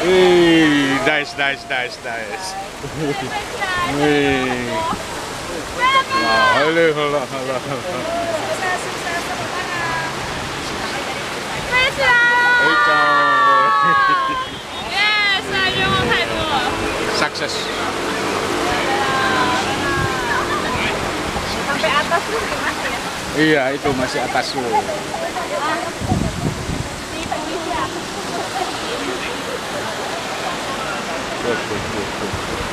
Nice. Wih. Halo. Sukses. Sampai atas tuh gimana ya? Iya, itu masih atas tuh. Tuh.